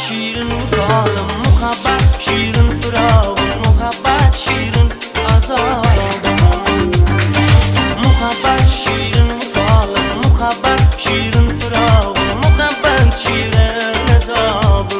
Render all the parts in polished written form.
şirin misolim muhabbat şirin firog'im muhabbat şirin azobim muhabbat şirin misolim muhabbat şirin firog'im muhabbat şirin azobim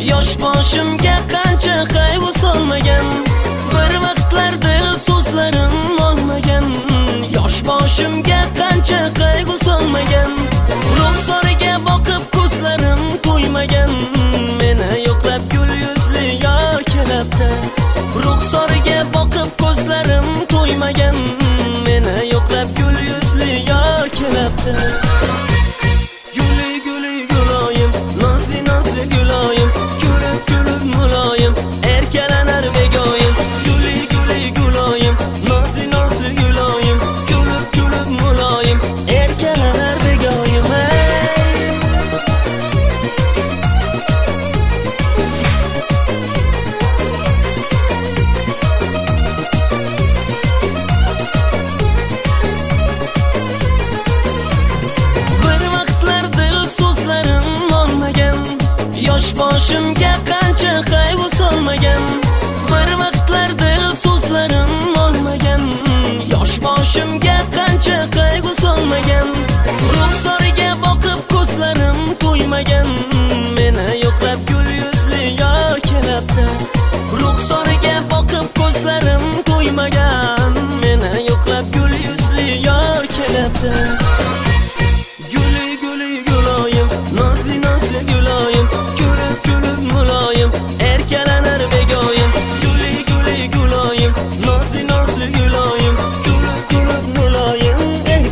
yosh boshimga qancha qayg'u solmagan, bir vaqtlar dil so'zlarim olmagan. Yosh boshimga qancha qayg'u solmagan, ruxsoriga boqib ko'zlarim to'ymagan. Meni yo'qlab gul yuzli yor kelibdi, ruxsoriga boqib ko'zlarim to'ymagan. Meni yo'qlab gul yuzli yor kelibdi. Guli guli guloyim, nozli nozli guloyim, kulib kulib muloyim, erkalanar begoyim. Guli guli guloyim, nozli nozli guloyim, kulib kulib muloyim, erkalanar begoyim. Yosh boshimga qancha qayg'u solmagan, bir vaqtlar dil so'zlarim olmagan. Yosh boshimga qancha qayg'u solmagan, ruxsoriga boqib ko'zlarim to'ymagan. Meni yo'qlab gul yuzli yor kelibdi, ruxsoriga boqib ko'zlarim to'ymagan. Meni yo'qlab gul yuzli yor kelibdi. Guli guli guloyim, nozli nozli guloyim, kulib kulib muloyim, erkalanar begoyim. Guli guli guloyim, nozli nozli guloyim, kulib kulib muloyim,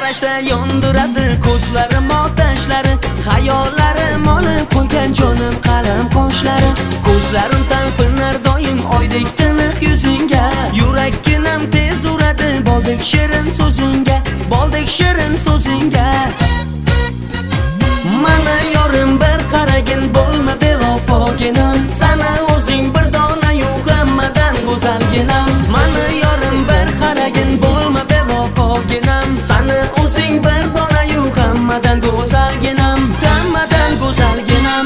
qarashda yondiradi ko'zlarim otashlari, xayollarim olib qo'ygan jonim qalam qoshlari. Ko'zlarim talpinar doim oydek tiniq yuzingga, yurakkinam tez uradi boldek shirin so'zingga, boldek shirin so'zingga. Mana yorim bir qaragin bo'lma bevafoginam, sana o'zing bir dona yo'q hammadan go'zalginam. Mana yorim bir qaragin bo'lma bevafoginam, sana o'zing bir dona yo'q hammadan go'zalginam, hammadan go'zalginam.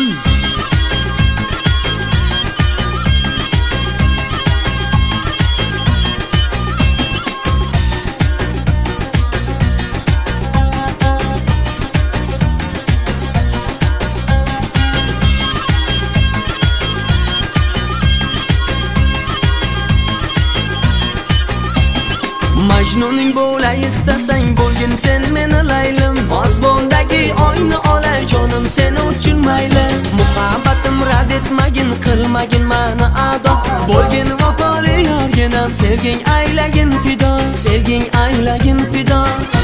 Majnuning bo'lay istasang bo'lgin sen meni laylim, osmondagi oyni olay jonim sen uchun mayli. Muhabbatim rad etmagin, qilmagin mani ado, bo'lgin vafoli yorginam, sevging aylagin fido, sevging aylagin fido.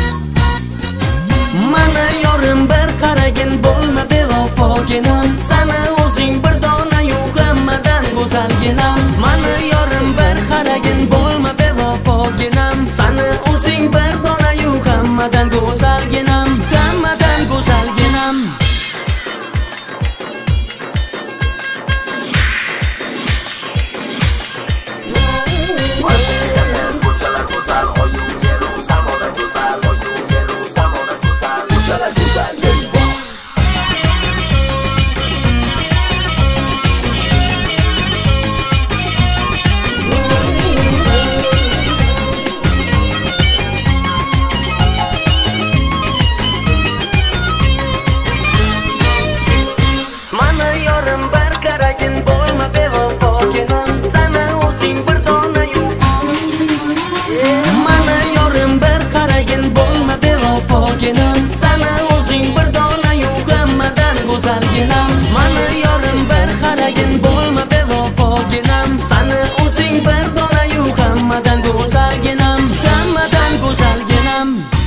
Mana yorim bir qaragin bo'lma bevafoginam, sana o'zing bir dona yo'q hammadan go'zalginam. Mana yorim bir qaragin bo'lma bevafoginam, sana o'zing bir dona yo'q hammadan go'zalginam, hammadan go'zalginam. Ko'chalar go'zal, oyun yeru, zamona go'zal, oyun yeru, zamona go'zal. Ko'chalar go'zal, sana o'zing bir dona yo'q hammadan go'zalginam. Mana yorim bir qaragin bo'lma bevafoginam, sana o'zing bir dona yo'q hammadan go'zalginam, hammadan go'zalginam.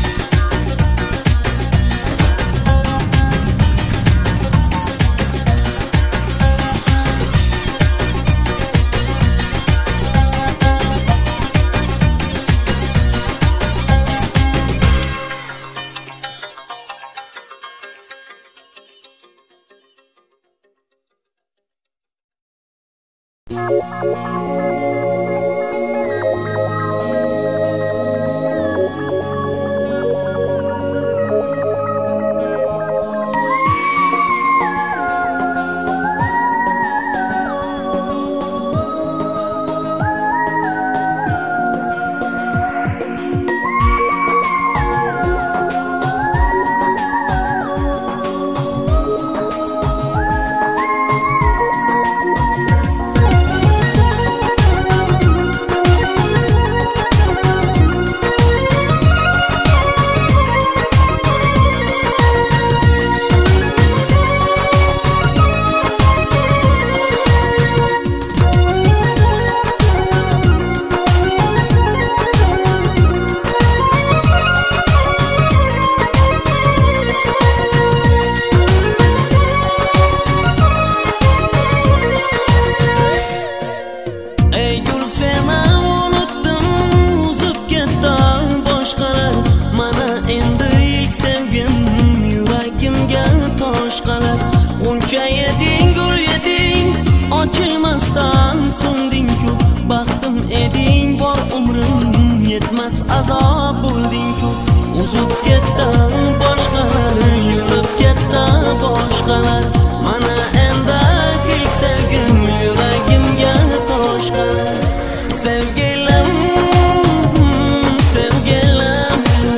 Ochilmasdan so'nding-ku, baxtim eding, bor umrim yetmas azob bo'lding-ku. Uzib ketdi boshqalar, yurib ketdi boshqalar, mana endi ilk sevgim yuragimga tosh qalar. Sevgilim, sevgilim,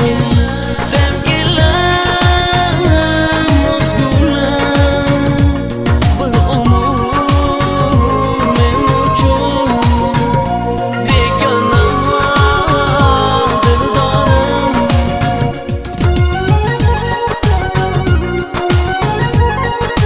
sevgilim, o'zgulim, bir umr men uchun begona dildorim.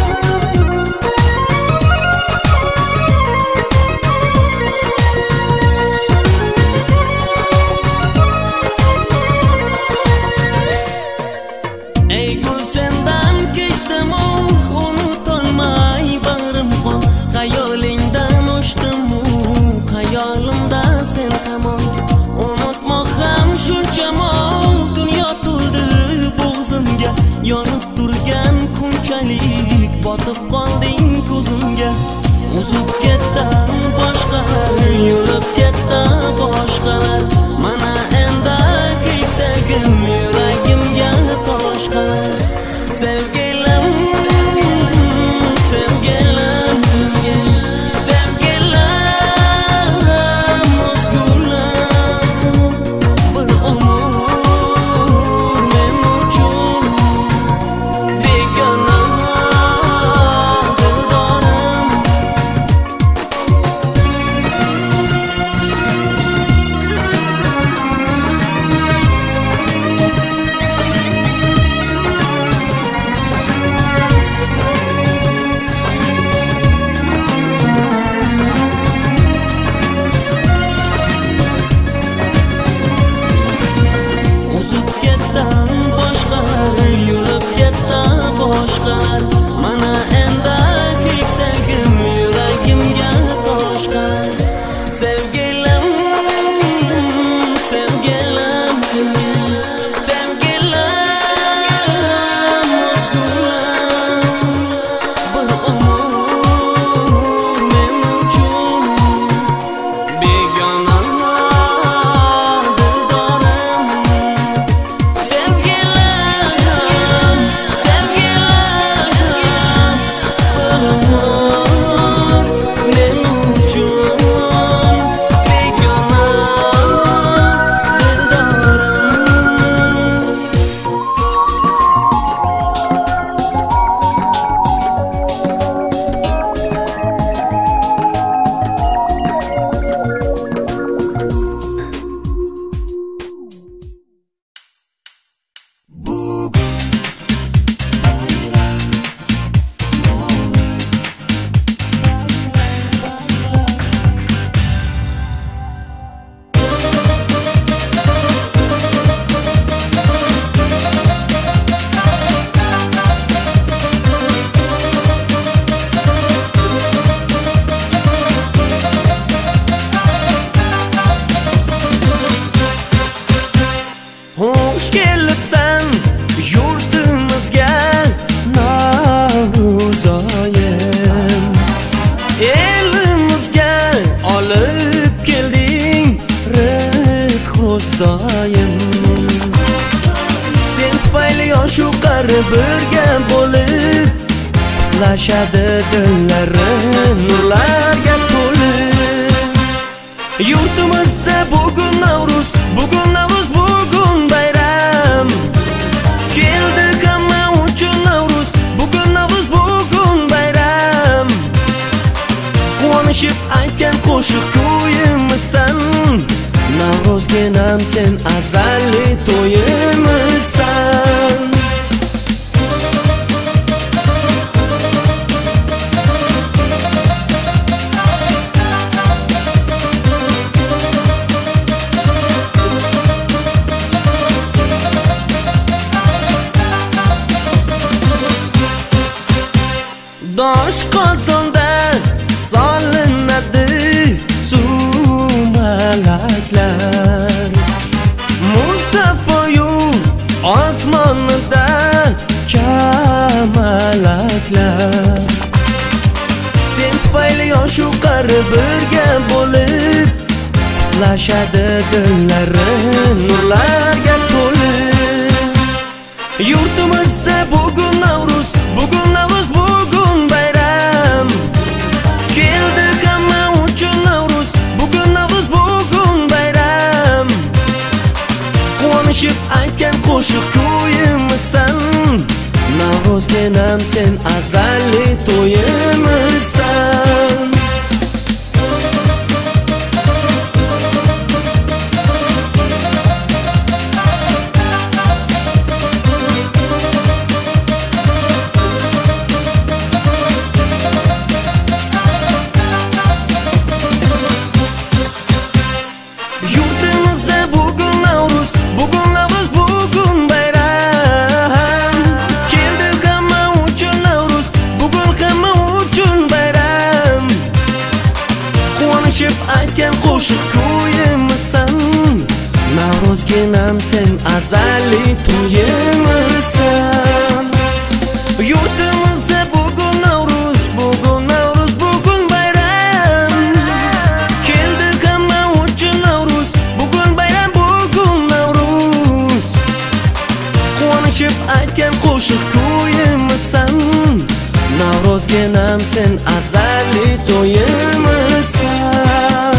botib qolding ko'zimga. Uzib ketdim boshqalar, yo'lib ketdi boshqalar. Mana endi keysagim yuragimga toshqalar. Sevgilim, sevgilim, sevgilim, o'zgulim, bir umr men uchun begona dildorim. Uzib ketdim boshqalar, yo'lib ketdi boshqalar. Mana endi keysagim yuragimga toshqalar. Sevgilim, sevgilim, sevgilim, o'zgulim, bir umr men uchun begona dildorim. Sevgilim, sevgilim, bir umr men uchun begona dildorim. Hoş kelibsan yurtimizga Navro'zoyim. Elimizga olib kelding rizq ro'zdoyim. Sen tufayli yoshu qari birga bo'lib uxlashadi dillari nurlarga to'lib. Yurtimizda bugun Navruz, bugun Navruz, bugun bayram. Keldi hamma uchun Navruz, bugun Navruz, bugun bayram. Quvonishib aytgan qo'shiq kuyimizsan, Navruzginam sen azalli to'yimizsan. Dosh qozonda solinadi sumalaklar. Musaffoyu osmonida kamalaklar. Sen tufayli yoshu qari birga bo'lib uxlashadi dillari nurlarga to'lib. Yurtimizda bugun Navruz, bugun Navruz, bugun bayram. Keldi hamma uchun Navruz, bugun Navruz, bugun bayram. Quvonishib aytgan qo'shiq kuyimizsan, Navruzginam sen azalli to'yimizsan. Yurtimizda bugun Navruz, bugun Navruz, bugun bayram. Keldi hamma uchun Navruz, bugun hamma uchun bayram. Quvonishib aytgan qo'shiq kuyimizsan, Navruzginam sen azalli to'yimizsan. Yurtimizda bugun Navruz, ozginam sen azali to'yimsan.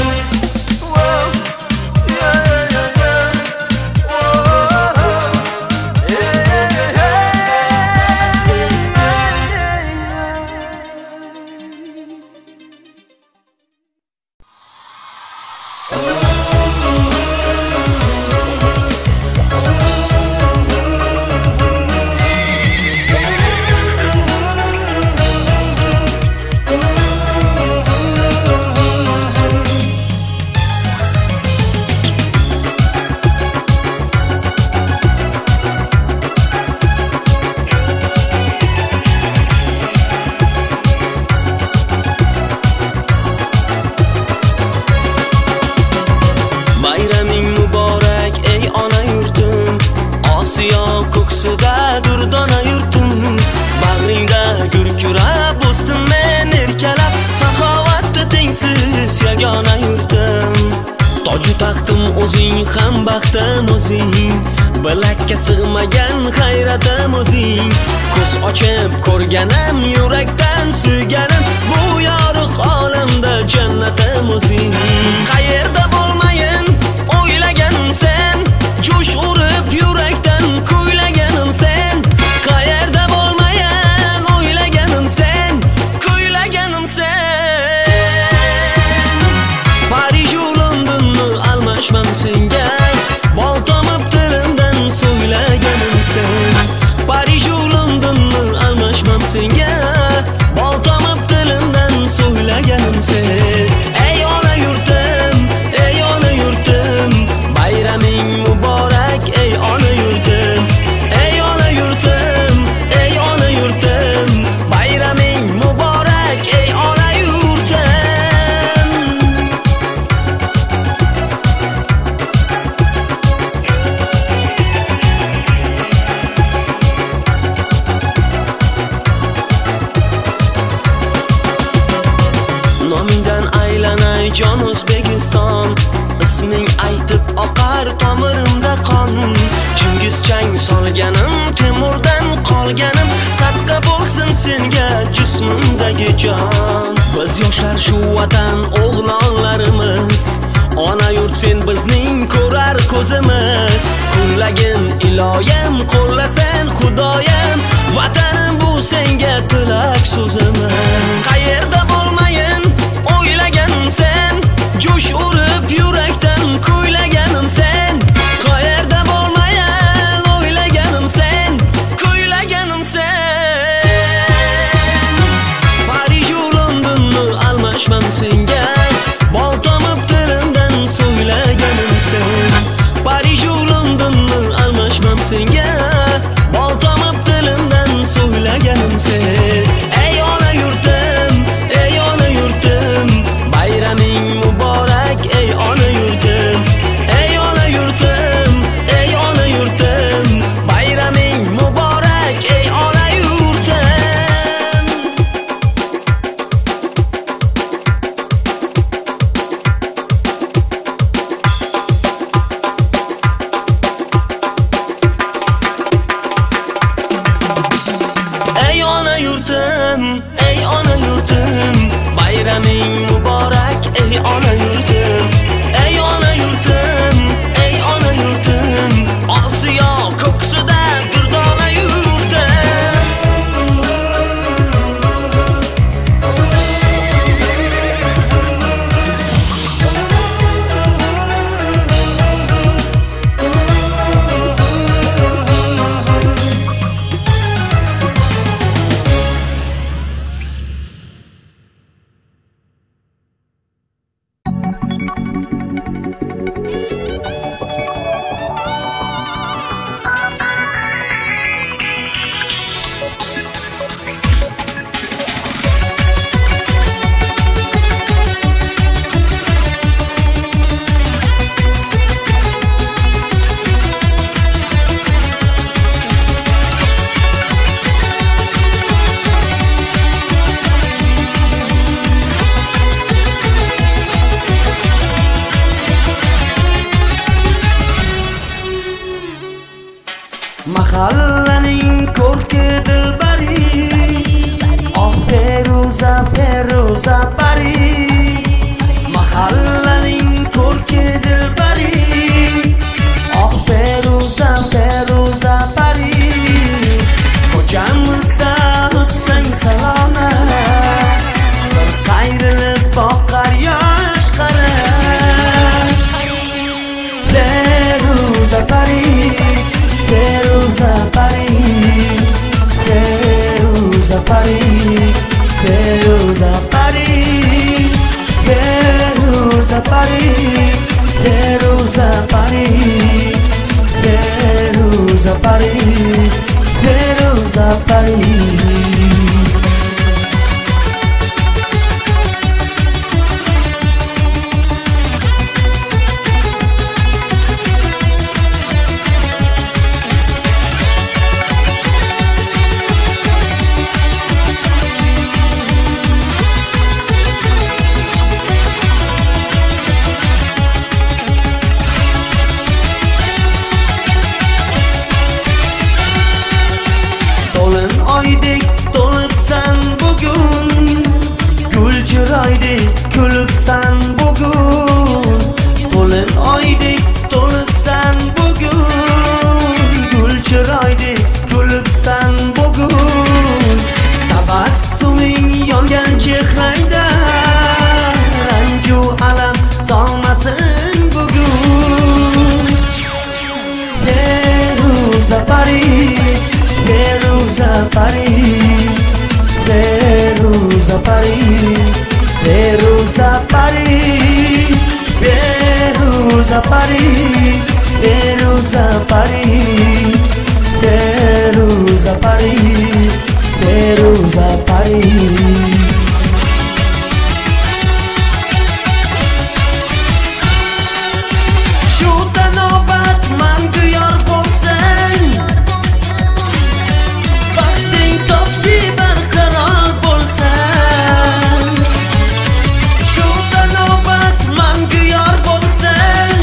Ko'ksida durdona yurtim, bag'ringda gurkirab o'sdim men erkalab, saxovatda tengsiz yagona yurtim. Toju taxtim o'zing, ham baxtim o'zing, bilakka sig'magan hayratim o'zing. Ko'z ochib ko'rganim, yurakdan suyganim, bu yorug' olamda jannatim o'zing. Qayerda bo'lmayin o'ylaganim sen, jo'sh urib yurakdan kuylaganim sen. Qayerda bo'lmayin o'ylaganim sen, kuylaganim sen. Parij u Londonni almashmam senga, bol tomib tilimdan so'ylaganim sen. Parij u Londonni almashmam senga, bol tomib tilimdan so'ylaganim sen. Ey ona yurtim, ey ona yurtim, bayraming muborak ey ona yurtim. Ey ona yurtim, ey ona yurtim, bayraming muborak ey ona yurtim. Nomingdan aylanay jon O'zbekiston, isming aytib oqar tomirimda qon. Chingiz chang solganim, Temurdan qolganim, sadqa bo'lsin senga jismimdagi jon. Biz yoshlar shu vatan o'g'lonlarimiz, ona yurt sen bizning ko'rar ko'zimiz. Kullagin iloyim, qo'llasan xudoyim, vatanim bu senga tilak so'zimiz. Qayerda bo'lmayin o'ylaganim sen, jo'sh urib yurakdan kuylaganim sen. Qayerda bo'lmayin o'ylaganim sen, kuylaganim sen. Parij u Londonni almashmam senga, bol tomib tilimdan so'ylaganim sen. Parij u Londonni almashmam senga, bol tomib tilimdan so'ylaganim sen. Ey ona yurtim, ey ona yurtim, bayraming muborak ey ona yurtim. Ey ona yurtim, ey ona yurtim, bayraming muborak ey ona yurtim. Ey ona yurtim, ey ona yurtim, bayraming muborak ey ona yurtim. Ey ona yurtim, ey ona yurtim, Osiyo ko'ksida durdona yurtim. Mahallaning ko'rki dilbari, oh Feruza pari, mahallaning ko'rki dilbari. Oh Feruza pari, ko'chamizda o'tsang salona, bir qayrilib boqar yosh qara. Feruza pari, Feruza pari, Feruza pari, Feruza pari, Feruza pari, Feruza pari, Feruza pari, Feruza pari. Oydek to'libsan bugun, gul chiroydek kulibsan bugun. To'lin oydek to'libsan bugun, gul chiroydek kulibsan bugun. Tabassuming yongan chehrangda ranju alam solmasin bugun. Feruza pari, Feruza pari, Feruza pari, Feruza pari, Feruza pari, Feruza pari, Feruza pari, Feruza pari. Shu tanobat mangu yor bo'lsang, baxting topdi barqaror bo'lsang. Shu tanobat mangu yor bo'lsang,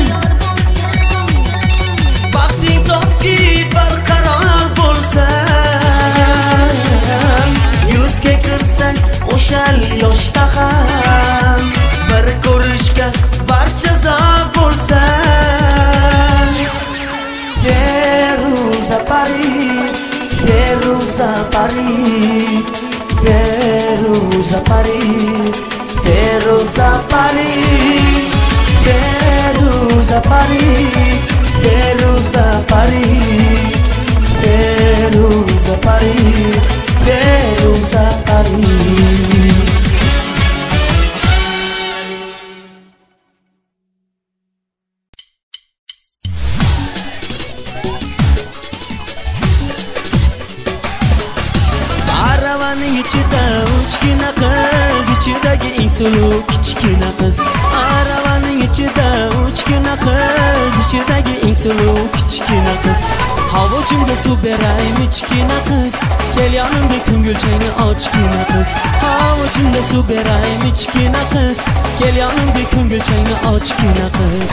baxting topdi barqaror bo'lsang. Yuzga kirsang o'shal yoshda ham bir ko'rishga barcha zor bo'lsang. Feruza pari, Feruza pari, Feruza pari, Feruza pari, Feruza pari, Feruza pari, Feruza pari, Feruza pari. Aravaning ichida uchgina qiz, ichidagi eng suluv kichkina qiz. Aravaning ichida uchgina qiz, ichidagi eng suluv kichkina qiz. Havuchimga suv beray michkina qiz, kel yonimga ko'ngilchangni ochgina qiz. Havuchimga suv beray michkina qiz, kel yonimga ko'ngilchangni ochgina qiz.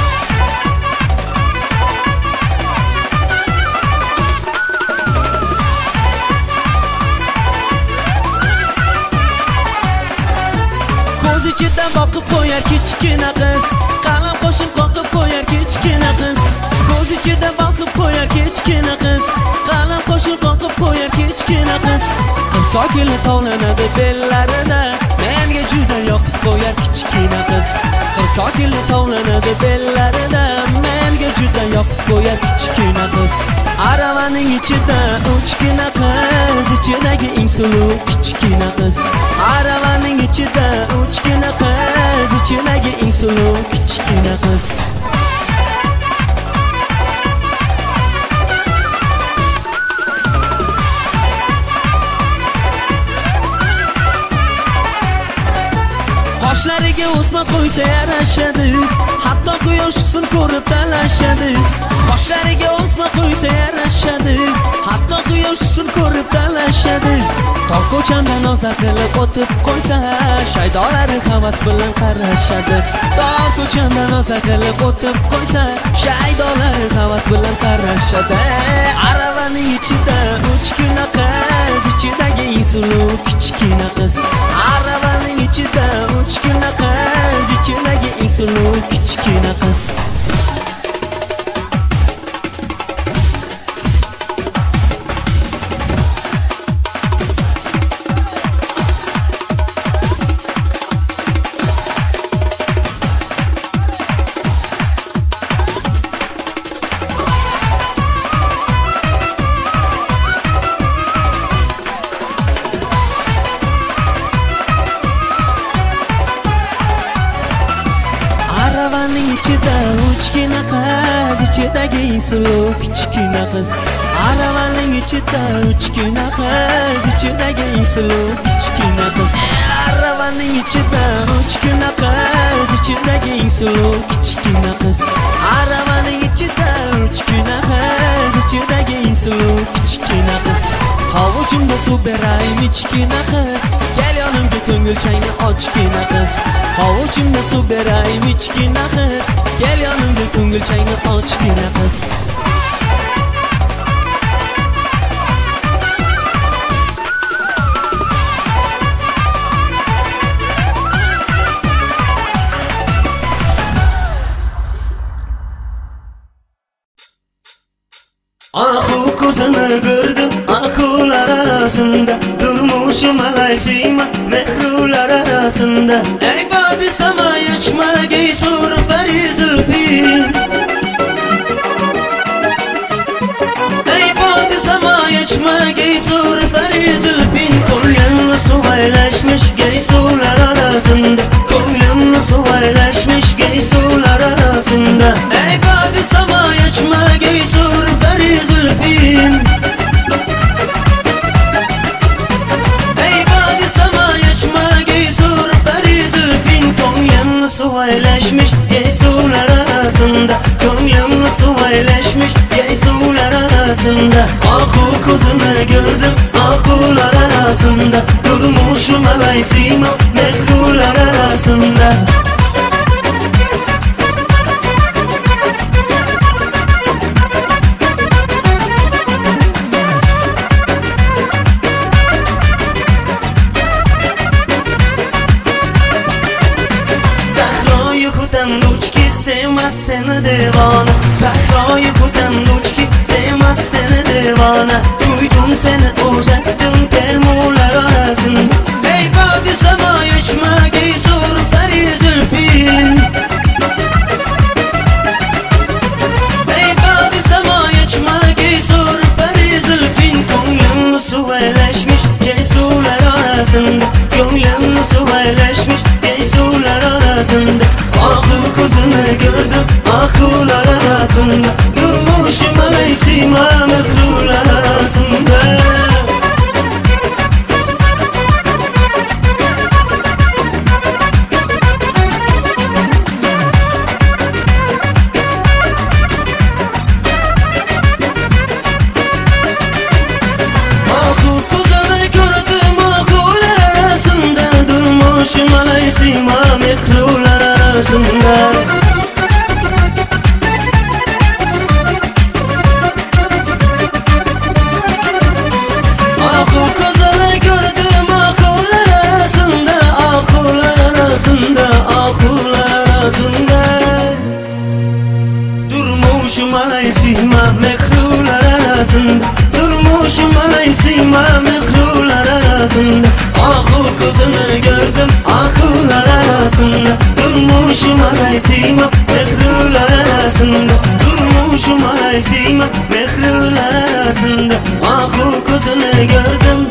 Ko'z ichida boqib qo'yar kichkina qiz, qalam qo'shib qoqib qo'yar kichkina qiz. Ko'z ichida boqib qo'yar kichkina qiz, qalam qo'shib qoqib qo'yar kichkina qiz. Qirqoqili tovlanadi bellarida, menga juda yoqib qo'yar kichkina qiz. Qirqoqili tovlanadi bellarida, menga juda yoqib qo'yar kichkina qiz. Aravaning ichida uchgina qiz, ichidagi eng suluv kichkina qiz. Aravaning ichida uchgina qiz, ichidagi eng suluv kichkina qiz. Qoshlariga o'sma qo'ysa yarashadi, hatto quyosh chiqsin ko'rib talashadi. Qoshlariga o'sma qo'ysa yarashadi, hatto quyosh chiqsin ko'rib talashadi. Tog' ko'chamda noza qilib o'tib qo'ysa, shaydolari havas bilan qarashadi. Tog' ko'chamda noza qilib o'tib qo'ysa, shaydolari havas bilan qarashadi. Aravaning ichida uchgina qiz, ichidagi eng suluv kichkina qiz. Aravaning ichida 3 kina qiz, ichidagi eng suluv kichkina qiz. Aravaning ichida 3 kina qiz, ichidagi eng suluv kichkina qiz. Aravaning ichida 3 kina qiz, ichidagi eng suluv kichkina qiz. Aravaning ichida 3 kina qiz, ichidagi eng suluv kichkina qiz. Aravaning ichida 3 kina qiz, ichidagi eng suluv kichkina qiz. Hovuchimda suv beray kichkina qiz, kel yonimga ko'ngil chayni ochkina qiz. Hovuchimda suv beray kichkina qiz, kel yonimga ko'ngil chayni ochkina qiz. Ahu ko'zini ko'rdim, ahular arasında, durmuşum alaysima mehrular arasında. Ey badi sama yaşma geysur ferizülfin. Ey badi sama yaşma geysur ferizülfin. Kolyamla suvaylaşmış geysular arasında, kolyamla suvaylaşmış geysular arasında. Ey badi sama yaşma geysur ferizülfin. Ey badi sama yaşma geysur ferizülfin. Kolyamla suvaylaşmış geysular arasında, kolyamla suvaylaşmış geysular arasında. Ahu kızını gördüm ahular arasında, durmuşum alaysima mehrular arasında. Sevmez seni devana, Sahroyu kutanduçki sevmez seni devana. Duydum seni uzattım permular arasında. Ey badi sama yaşma geysur ferizülfin. Ey badi sama yaşma geysur ferizülfin. Gönlüm suvaylaşmış geysurlar arasında, gönlüm suvaylaşmış geysurlar arasında. Ahu kızını gördüm ahular arasında, durmuşum alaysima mehrular arasında. Ahu kızını gördüm ahular arasında, durmuşum alaysima mehrular arasında. Ahu kızını gördüm ahular arasında, ahular arasında, ahular arasında. Durmuşum alaysima mehrular arasında, durmuşum alaysima mehrular arasında. Ahu kızını gördüm ahular arasında, durmuşum alaysima mehrular arasında, durmuşum alaysima mehrular arasında. Ahu kızını gördüm.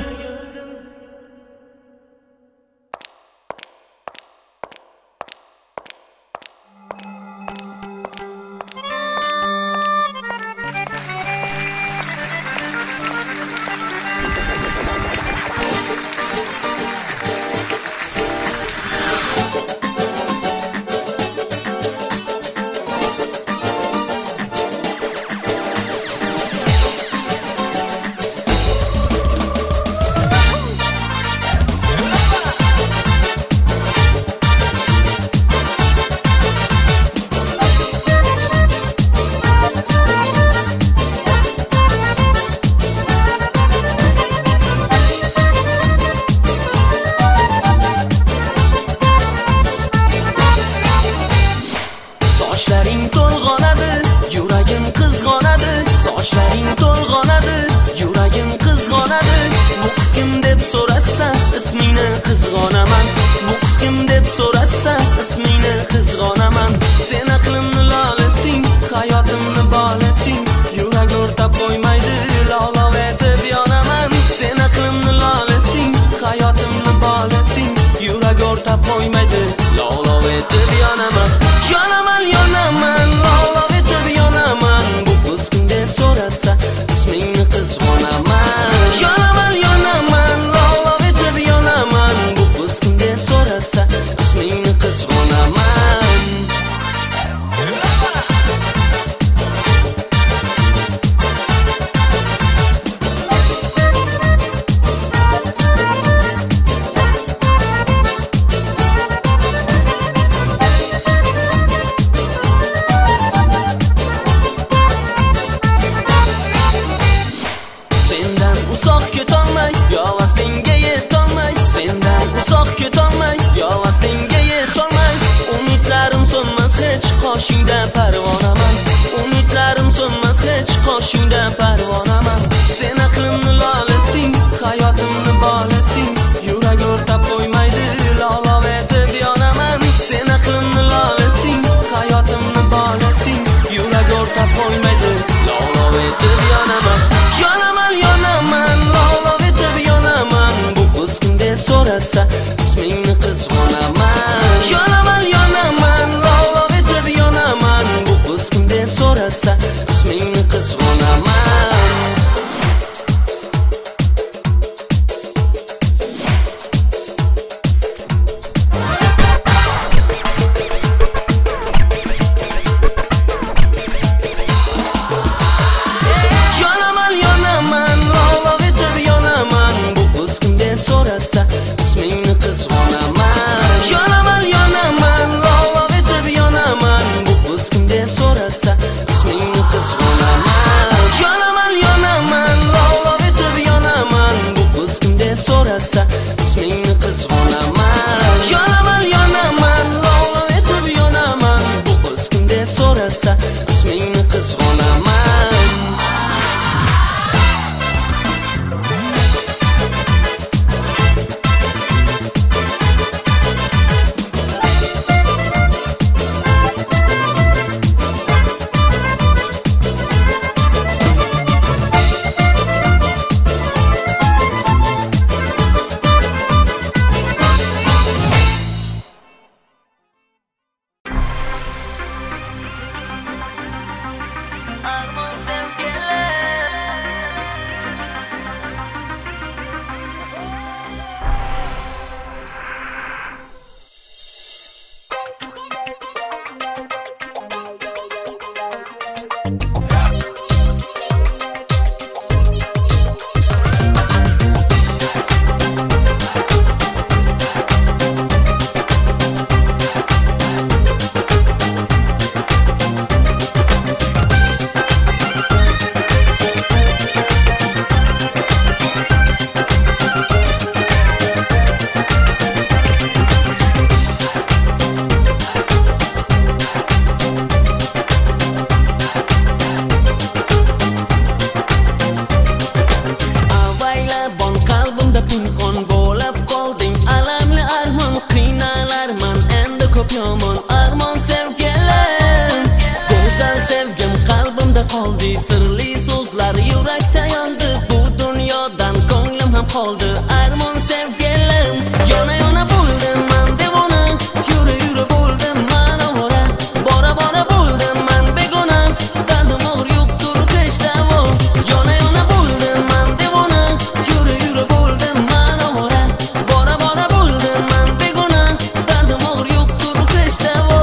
boshingda parvonaman. Sen aqlimni lol etding, hayotimni bol etding. Yurak o'rtab qo'ymaydi, lolov etib yonaman. Sen aqlimni lol etding, hayotimni bol etding. Yurak o'rtab qo'ymaydi, lolov etib yonaman. Yonaman, yonaman, lolov etib yonaman. Bu qiz kim deb so'rasa, ismingni qizg'onaman. Yonaman, yonaman, lolov etib yonaman. Bu qiz kim deb so'rasa, ismingni qizg'onaman. Yonaman, yonaman, lolov etib yonaman. Bu qiz kim deb so'rasa, ismingni qizg'onaman. Yonaman, yonaman, lolov etib yonaman. Bu qiz kim deb so'rasa, ismingni qizg'onaman. Yonaman, yonaman, lolov etib yonaman. Bu qiz kim deb so'rasa, ismingni qizg'onaman. Yonaman, yonaman, lolov etib yonaman. Bu qiz kim deb so'rasa, ismingni qizg'onaman. Armon sevgilim, avaylabon qalbimda pinhon bo'lib qolding. Alamli armon qiynalarman, endi ko'p yomon armon sevgilim. Go'zal sevgim qalbimda qoldi, sirli so'zlar yurakda yondi. Bu dunyodan ko'nglim ham qoldi, armon sevgilim. Yona yona bo'ldim man devona, yura yura bo'ldim man ovora. Bora bora bo'ldim man begona, dardim og'ir yo'qtur hech davo. Yona yona bo'ldim man devona, yura yura bo'ldim man ovora. Bora bora bo'ldim man begona, dardim og'ir yo'qtur hech davo.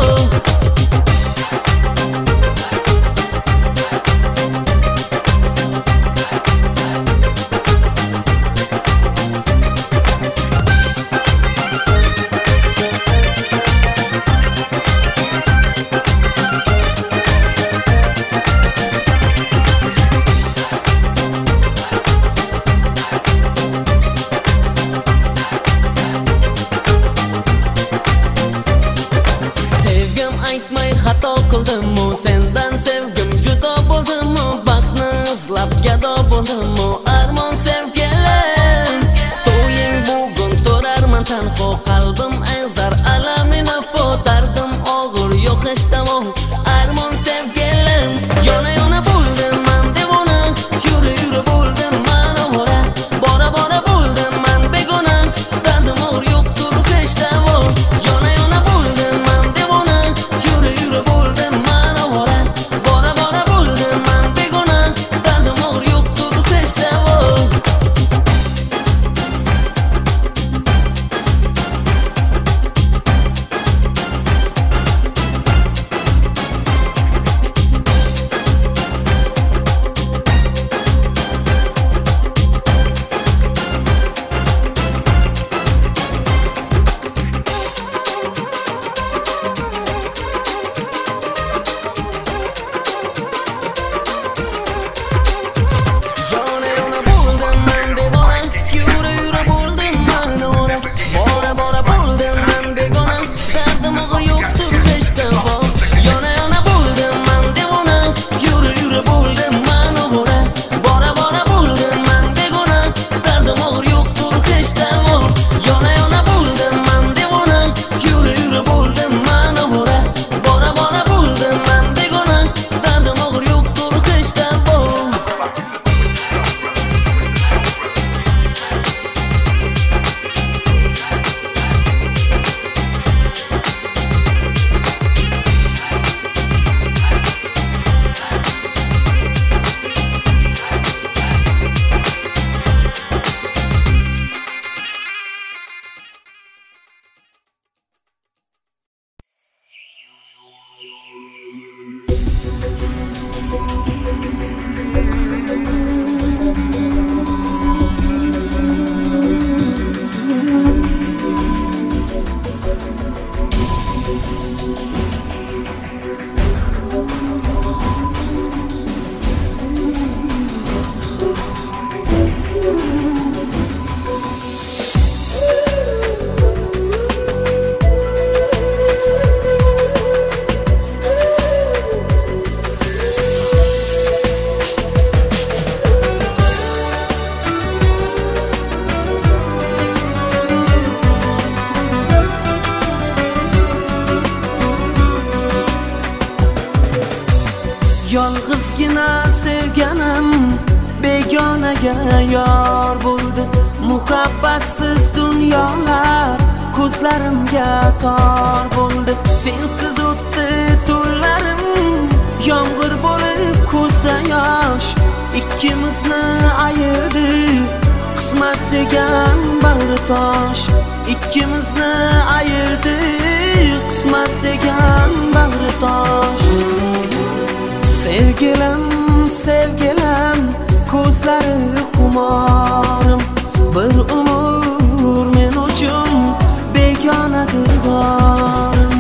yolg'izgina sevganim begonaga yor bo'ldi. Muhabbatsiz dunyolar ko'zlarimga tor bo'ldi. Sensiz o'tdi tunlarim, yomg'ir bo'lib ko'zda yosh. Ikkimizni ayirdi qismat degan bag'ri tosh. Ikkimizni ayirdi qismat degan bag'ri tosh. Sevgilim, sevgilim, ko'zlari xumorim, bir umr men uchun begona dildorim.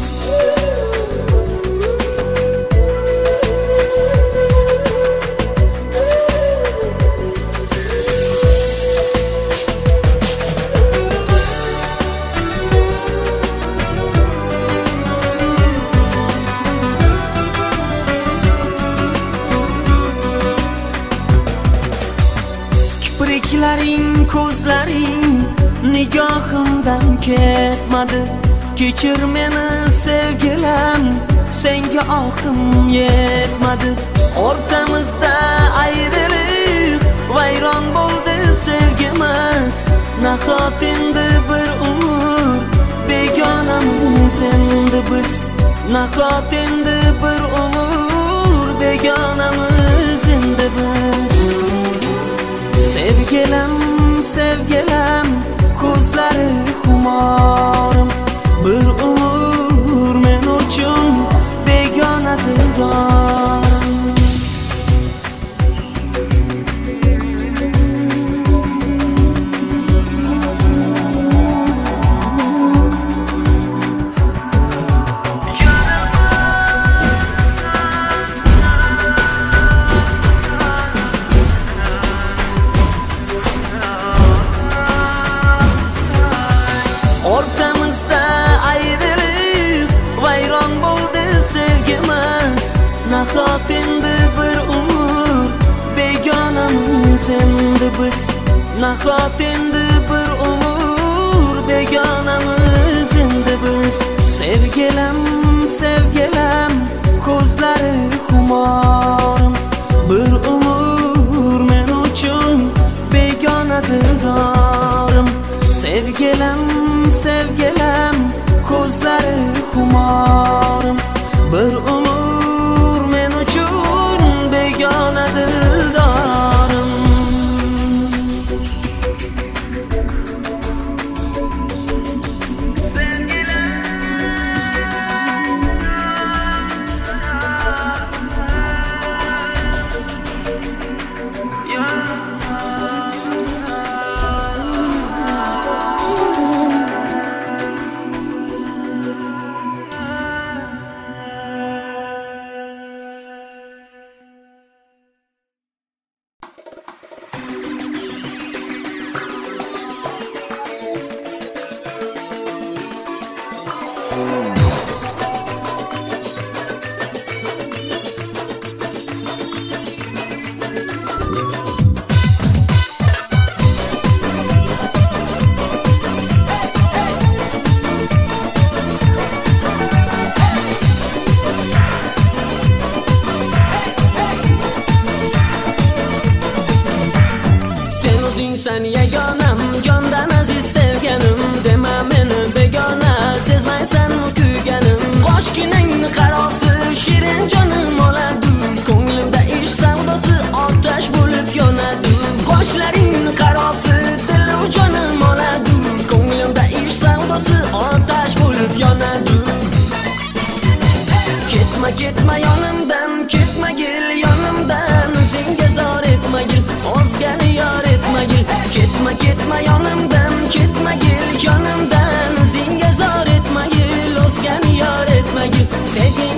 Kipriklaring, ko'zlaring nigohimdan ketmadi. Kechir meni sevgilim, senga ohim yetmadi. O'rtamizda ayriliq vayron bo'ldi sevgimiz. Nahot endi bir umr begonamiz endi biz. Nahot endi bir umr begonamiz endi biz. Sevgilim, sevgilim, ko'zlari xumorim, bir umr men uchun begona dildorim. O'rtamizda ayriliq vayron bo'ldi sevgimiz. Nahot endi bir umr begonamiz endi biz. Nahot endi bir umr begonamiz endi biz. Sevgilim, sevgilim, ko'zlari xumorim, bir umr men uchun begona dildorim. Sevgilim, sevgilim, ko'zlari xumorim, bir umr men uchun begona dildorim. Sen yagonam, jondan aziz sevganim, dema meni begona, sezmaysan kuyganim. Qoshginangni qarosi shirin jonim oladi, ko'nglimda ish savdosi otash bo'lib yonadi. Qoshlaringni qarosi dil jonim oladi, ko'nglimda ish savdosi otash bo'lib yonadi. Ketma ketma yonimdan, ketmagil yonimdan, senga zor etmagil, o'zgani yor etmagil. Ketma ketma yonimdan, ketmagil yonimdan, senga zor etmagil, o'zgani yor etmagil. Sevgi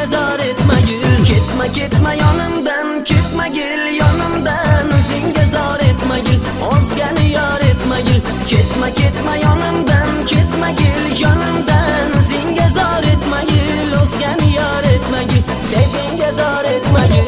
zor etmagil. Ketma ketma yonimdan, ketmagil yonimdan, o'zingga zor etmagil, ozgani yor etmagil. Ketma ketma yonimdan, ketmagil yonimdan, o'zingga zor etmagil, ozgani yor etmagil, sevgingga zor etmagil.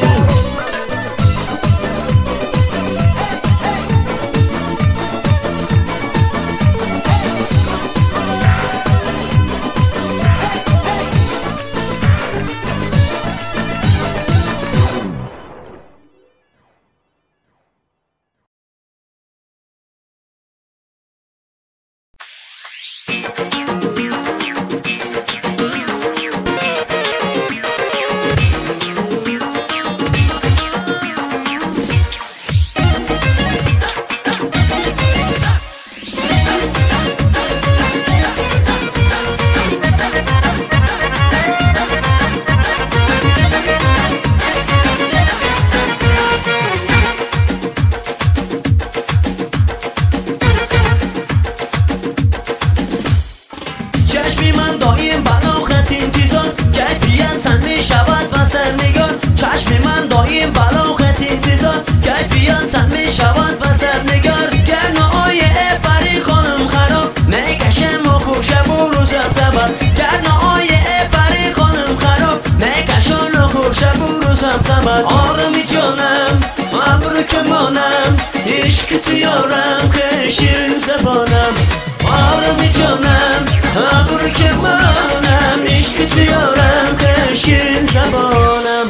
آرام جانم ابرو کمانم عشق تو یارم که شیرین زبانم آرام جانم ابرو کمانم عشق تو یارم که شیرین زبانم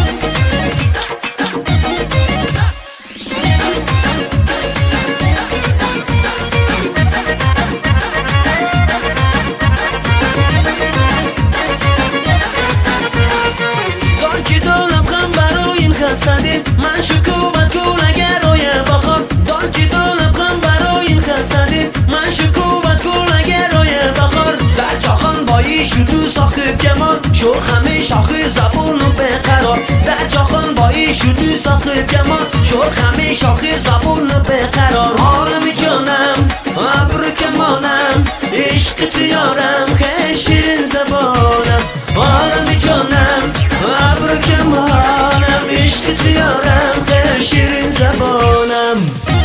من شکوبت گل اگر روی بخار دان که دلم غم برای این خسته من شکوبت گل اگر روی بخار در جهان بایی شدو ساخت کمان شور همه شاخ زبون و بقرار در جهان بایی شدو ساخت کمان شور همه شاخ زبون و بقرار آرام جانم ابرو کمانم عشق تو یارم که شیرین زبانم آرام جانم ابرو کمانم عشق تو یارم که شیرین زبانم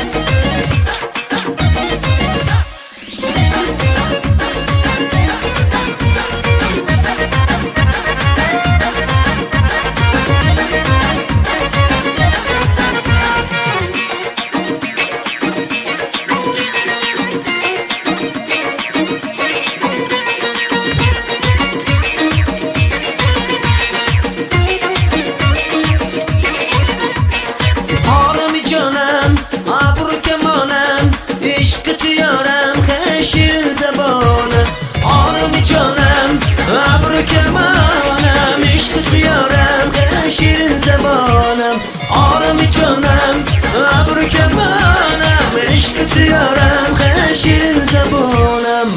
کمانم عشق تو یارم که شیرین زبانم آرام جانم ابرو کمانم عشق تو یارم که شیرین زبانم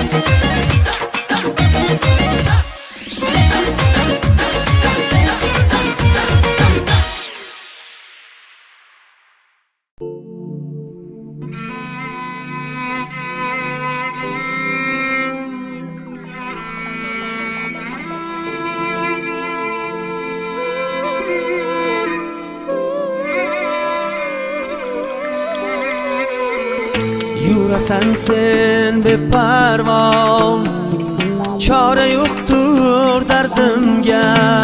Yurasan sen beparvo chora yo'qtur dardimga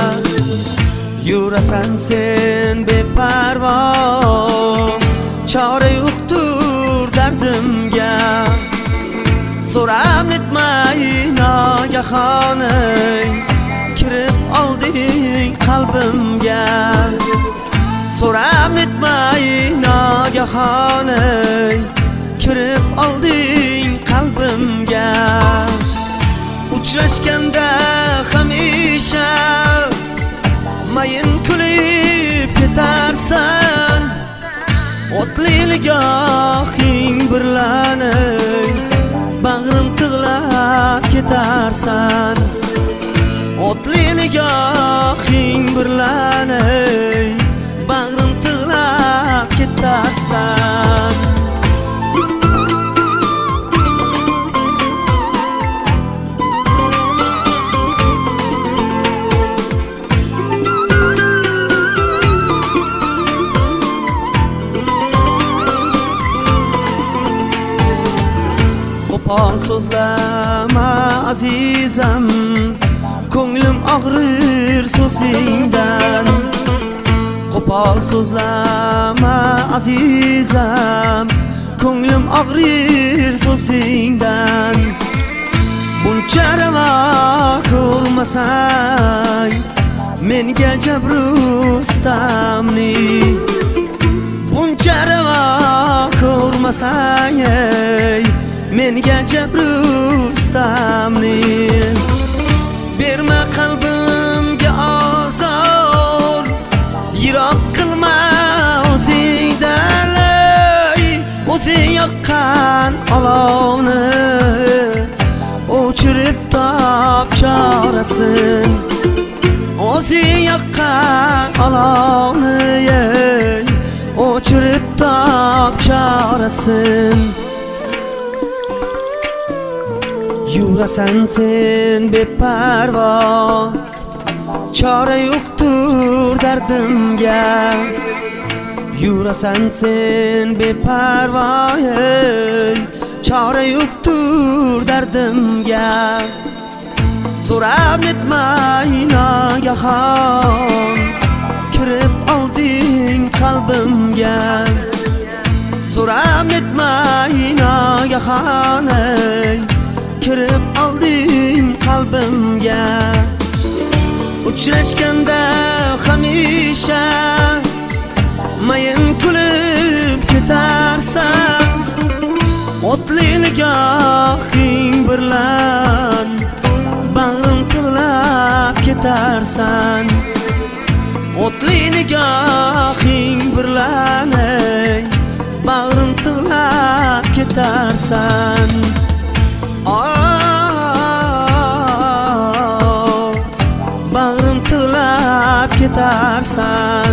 Yurasan sen beparvo chora yo'qtur dardimga So'rab netmay nogahona kirib olding qalbimga So'rab netmay nogahona kirib olding qalbimga Uchrashganda hamisha mayin kulib ketarsan O'tli nigohing birlanib bag'rim tig'lab ketarsan O'tli nigohing birlanib bag'rim tig'lab ketarsan so'zlama azizam, ko'nglim og'rir so'zingdan. Qo'pol so'zlama azizam, ko'nglim og'rir so'zingdan. Buncha ravo ko'rmasang menga jabrustamni, buncha ravo ko'rmasang menga jabrustamni. Berma qalbimga azor, yiroq qilma o'zingdan. O'zing yoqqan olovni o'chirib top chorasin. O'zing yoqqan olovni o'chirib top chorasin. Yurasan sen beparvo, chora yo'qtur dardimga. Yurasan sen beparvo, chora yo'qtur dardimga. So'rab netmay nagahon kirib olding qalbimga. So'rab netmay nagahon kirib olding qalbimga. Uchrashganda hamisha mayin kulib ketarsan. O'tli nigohing bilan bag'rim tig'lab ketarsan. O'tli nigohing bilan bag'rim tig'lab ketarsan. Bag'rim tig'lab ketarsan.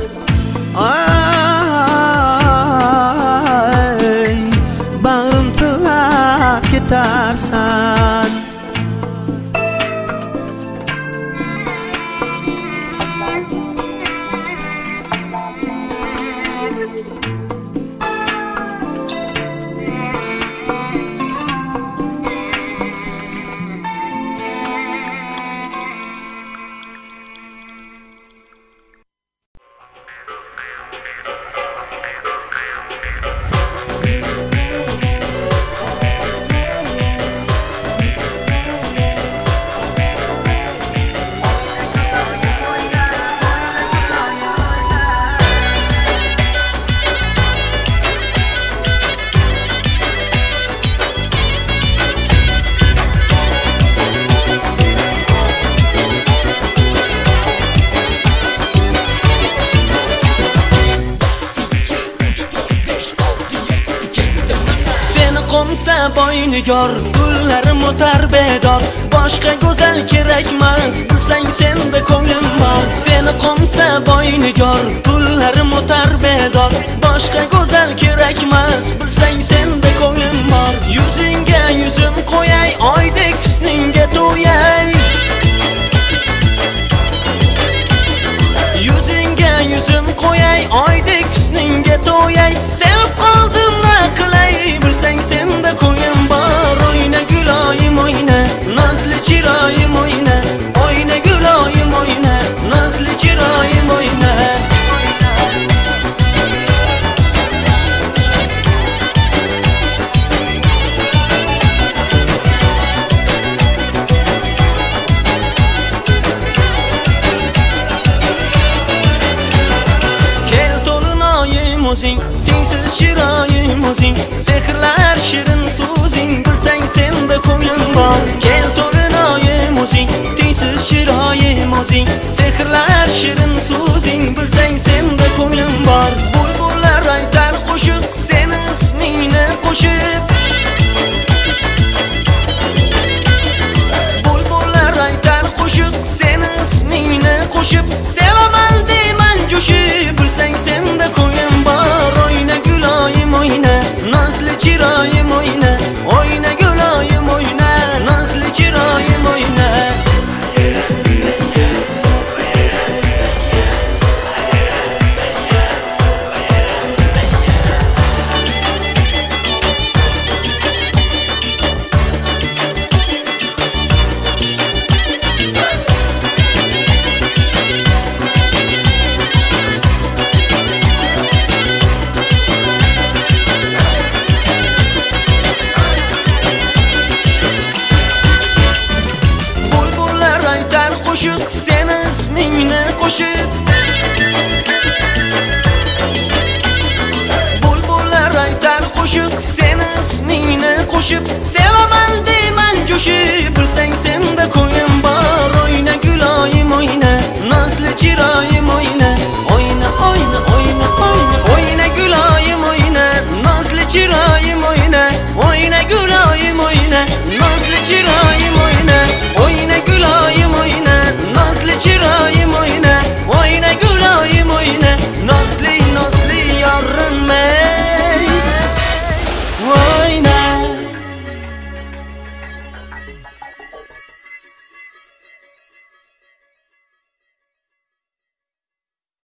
Bag'rim tig'lab ketarsan. Qo'msa boynigar, gullarim o'tar bedor. Boshqa go'zal kerakmas, bilsang senda ko'nglim bor. Seni qo'msa boynigar, gullarim o'tar bedor. Boshqa go'zal kerakmas, bilsang senda ko'nglim bor. Yuzingga yuzim qo'yay, oydek husningga to'yay. Yuzingga yuzim qo'yay, oydek husningga to'yay. Sevib qoldim na qilay, bilsang senda ko'nglim bor. O'yna guloyim o'yna, nazli chiroyim o'yna. O'yna guloyim o'yna, nazli chiroyim o'yna. Kel to'linoyim o'zing, tengsiz chiroyim o'zing. Sehrlar shirin so'zing, bilsang senda ko'nglim bor. Kel to'linoyim o'zing, tengsiz chiroyim o'zing. Sehrlar shirin so'zing, bilsang senda ko'nglim bor. Bulbullar aytar qo'shiq, seni ismingni qo'shib. Bulbullar aytar qo'shiq, seni ismingni qo'shib. Sevaman deyman jo'shib, bilsang senda ko'nglim bor. O'yna guloyim o'yna, nazli chiroyim o'yna. O'yna guloyim o'yna, nazli chiroyim o'yna. seni ismingni qo'shib. Bulbullar aytar qo'shiq seni ismingni qo'shib. Sevaman deyman jo'shib, bilsang sen